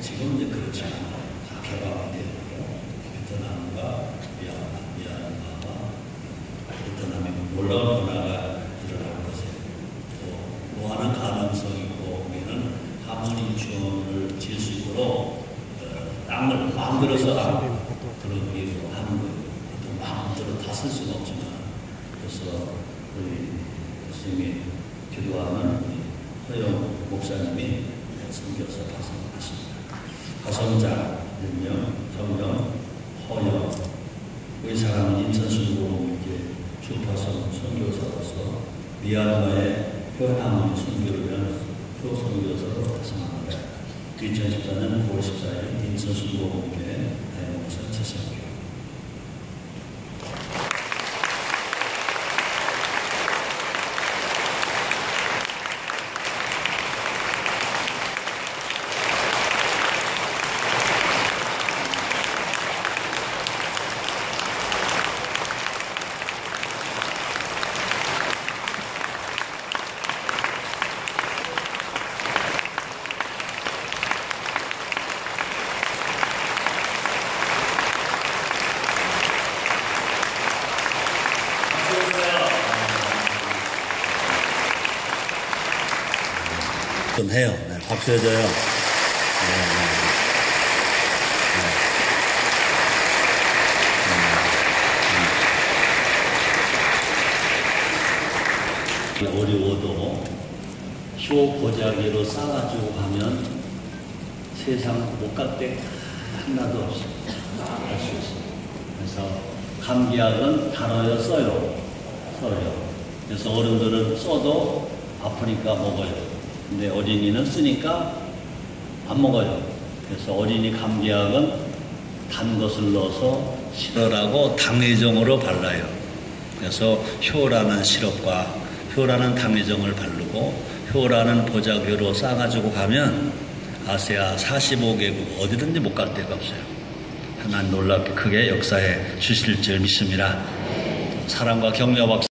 지금 이제 그렇지 않아요. 다 개방이 되고 베트남과 미얀마가 베트남에 놀라운 변화가 일어날 것이에요. 또 하나 가능성이 있고 우리는 하모니촌을 지을 수 있도록 땅을 마음대로서 그러기 위해서 하는 거예요. 또 마음대로 다 쓸 수는 없지만 그래서 우리 교수님이 기도하는 우리 허영 목사님이 선교사 파송하십니다. 파송자 일명 정명 허영 우리 사람은 인천순복음교회 주파송 선교사로서 미얀마의 표현하는 선교를 위한 표선교사로 파송합니다. 2014년 9월 14일 인천순복음교회 다임목사 최성규. 좀 해요. 네, 박수 해줘요. 어려워도 효 보자기로 싸가지고 가면 세상 못 갈 때 하나도 없이 갈 수 있어요. 그래서 감기약은 달아요, 써요. 그래서 어른들은 써도 아프니까 먹어요. 근데 어린이는 쓰니까 안 먹어요. 그래서 어린이 감기약은 단 것을 넣어서 시럽하고 당의정으로 발라요. 그래서 효라는 시럽과 효라는 당의정을 바르고 효라는 보자기로 싸가지고 가면 아시아 45개국 어디든지 못 갈 데가 없어요. 하나님 놀랍게 크게 역사해 주실 줄 믿습니다. 사랑과 격려 박수.